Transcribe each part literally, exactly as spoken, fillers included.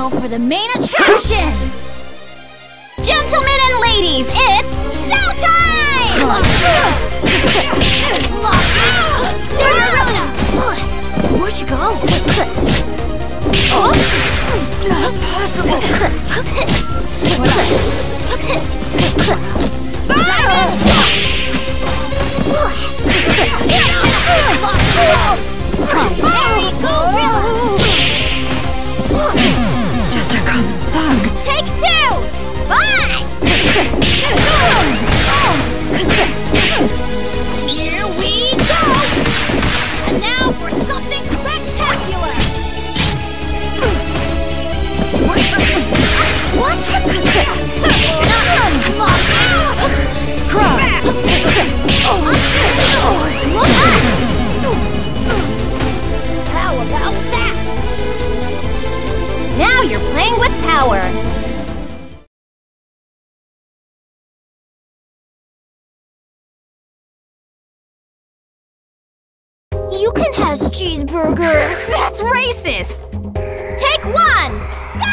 Now for the main attraction! Gentlemen and ladies, it's showtime! Cinderella! Where'd you go? Oh? Not possible! Diamond! Jerry, Gorilla! Just a common thug. Take two! Fight! Here we go! And now for something spectacular! What? How about that? Now you're playing with power! You can have cheeseburger. That's racist! Take one! Go!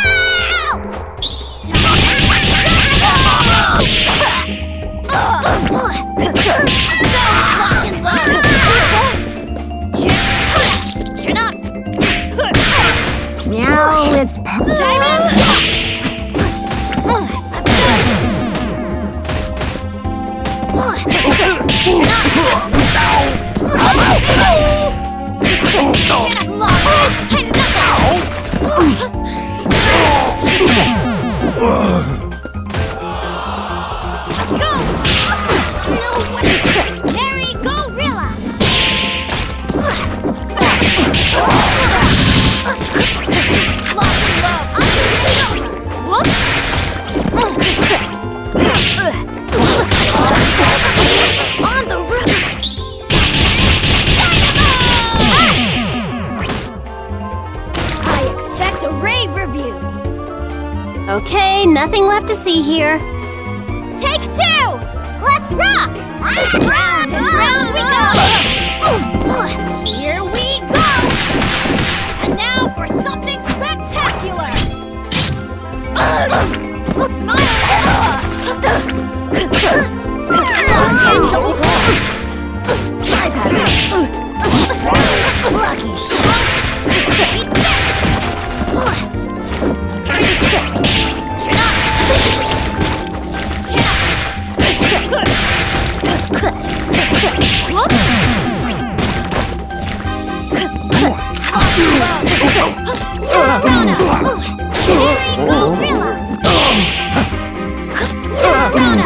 Chin up! Meow, it's Diamond! Chin up! Chin up, Locke! Tighten Go! No way! Jerry, Gorilla! Love and love, I'm Whoop! On the roof! I expect a rave review! Okay, nothing left to see here. Take two! Let's rock! Round and round we go! Here we go! And now for something spectacular! Smile! Lucky shot! Chin up! Chin up! Tirana! Jerry, Gorilla! Tirana!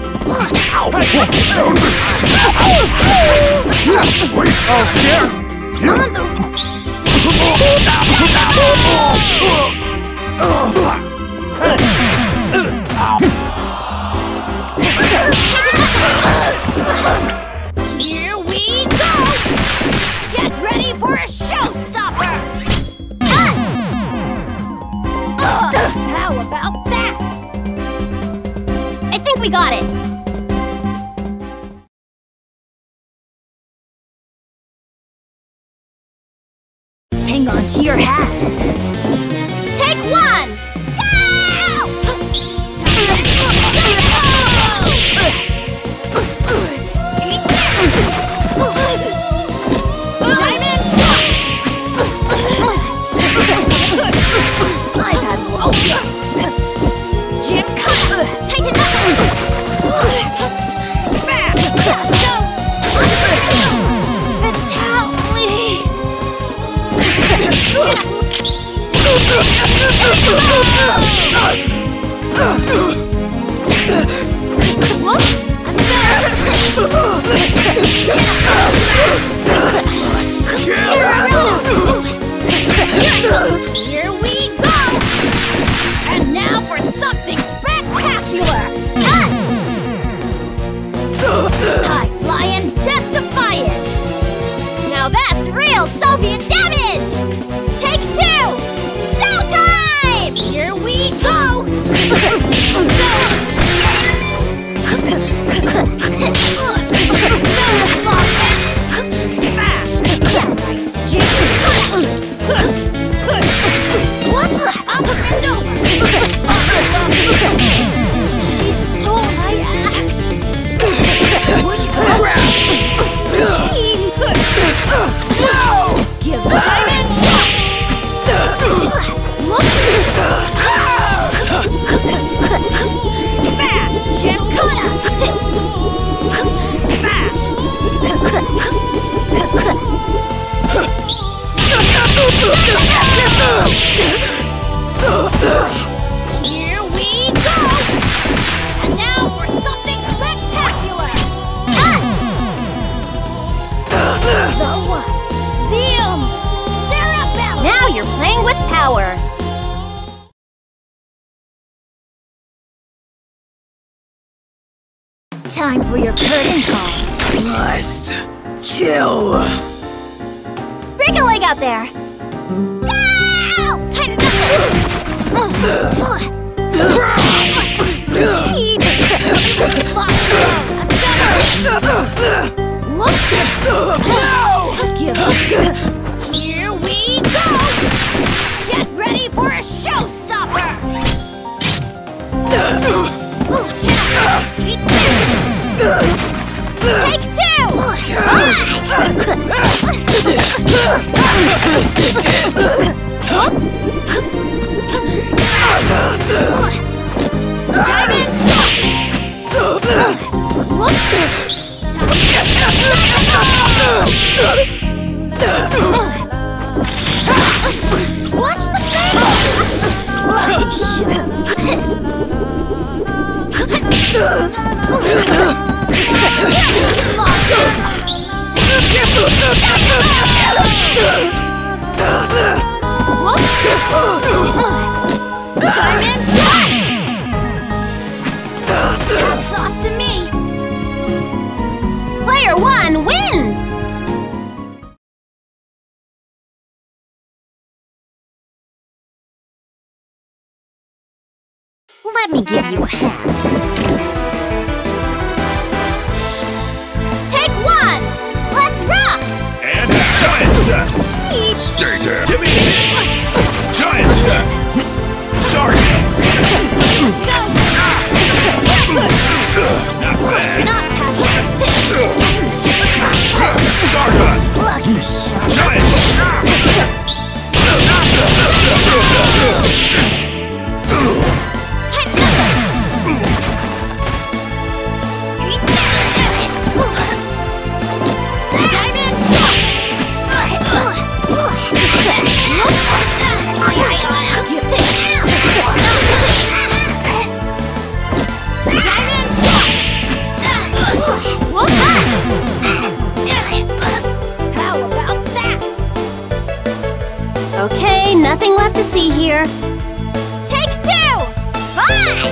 Oh, chair! On the... Here we go! Get ready for a showstopper! How about that? I think we got it! Hang on to your hat! Take one! Diamond! I've had rope! Jim, cut! Tighten up! Smack! No! Vitaly! What? Here we go! And now for something spectacular! Us! High flying, death defying! Now that's real Soviet damage! Take two! Showtime! Here we go! Watch the uppercut! Now you're playing with power. Time for your curtain call. Must kill. Break a leg out there. Go! Tighten Here we go! Get ready for a showstopper! Take two! Diamond! Watch the Diamond Jack! Hats off to me! Player one wins! Let me give you a hand. Take one! Let's rock! And giant step. Stay there. Give me giant step. Start. Go! Not bad. Not Stardust. Lucky shot. Giant step. Okay, nothing left to see here. Take two! Fight!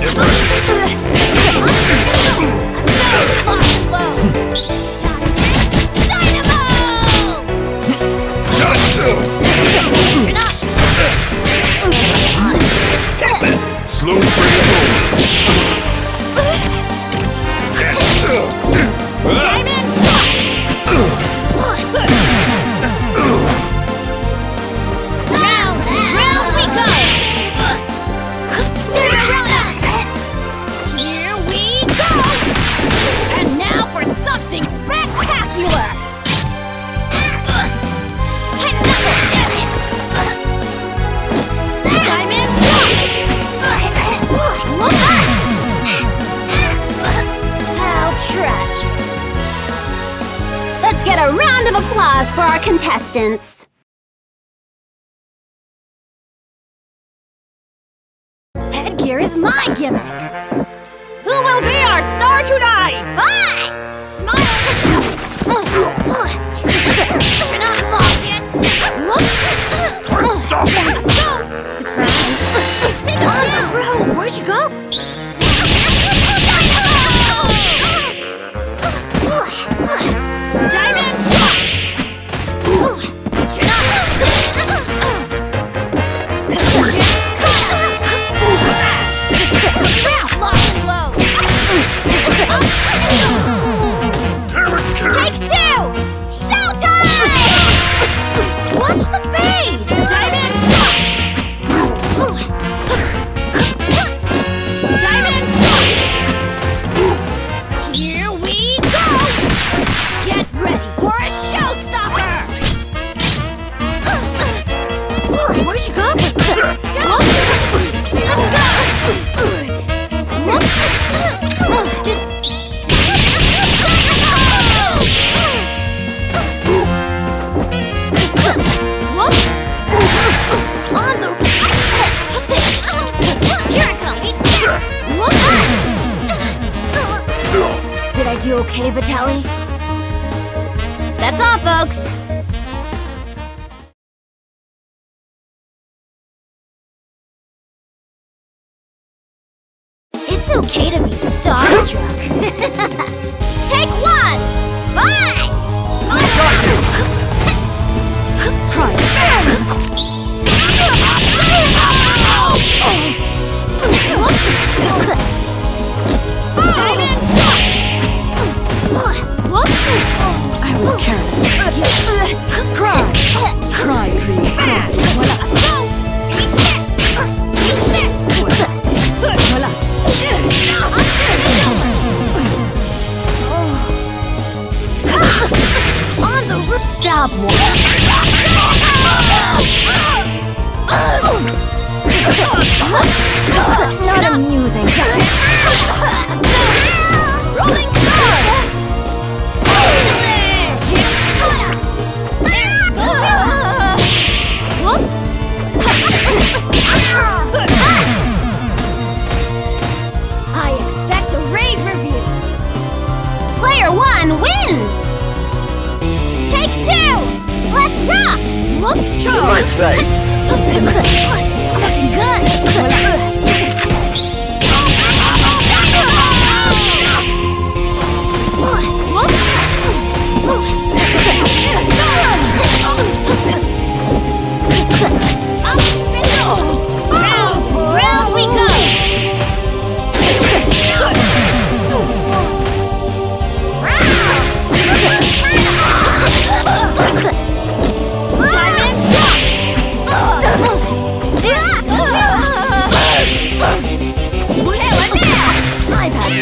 Slow free Diamond! Round, round we go! Here we go! And now for something spectacular! Diamond! How trash! Let's get a round of applause for our contestants! Headgear is my gimmick! Who will be our star tonight? Fight! Smile! You're not long yet! Stop! Surprise! Take on the road! Where'd you go? Diamond! Take two! Showtime! Watch the face! Diamond! Diamond! Here we go! Get ready for a showstopper! Where'd you go? Go! On the... Here I come! Did I do okay, Vitaly? That's all, folks! okay to be starstruck. Take one! Fight! I was careless. Cry! Cry, please, cry. Voila. On the roof. Stop, Not amusing. Rolling sword! Whoops! I expect a rave review! Player one wins! Take two! Let's rock! Whoops! Nice fight. Looking good! Round we go! Diamond jump! I've had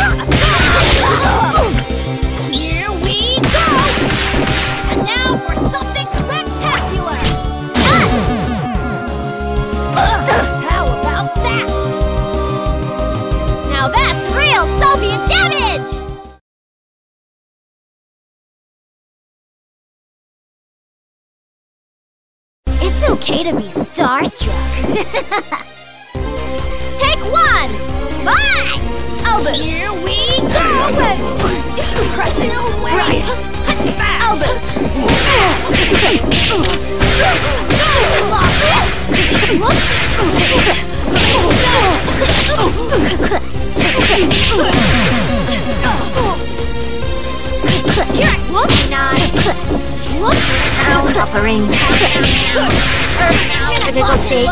Here we go! And now for something spectacular! How about that? Now that's real Soviet damage! It's okay to be starstruck. Take one! Fight! Elbows! Here we go! Pressing right! Elbows! Offering. Critical state.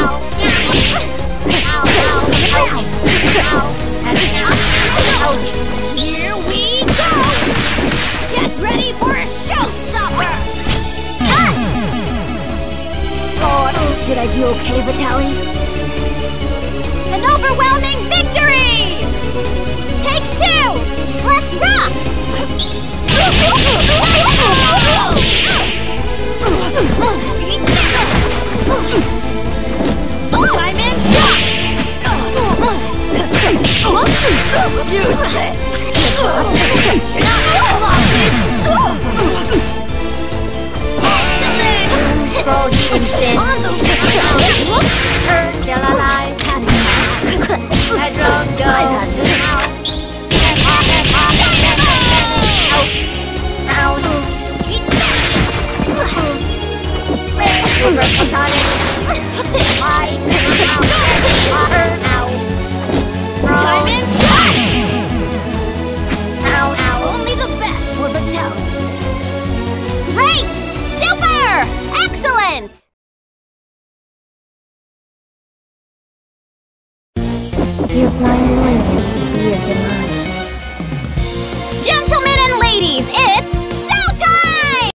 Here we go! Get ready for a showstopper! God, did I do okay, Vitaly? An overwhelming victory! Take two! Let's rock! Diamond jump! Useless! Froggy instant. On the Still alive. Headroom go. Diamond jump! Only the best for Vitaly. Great! Super! Excellent!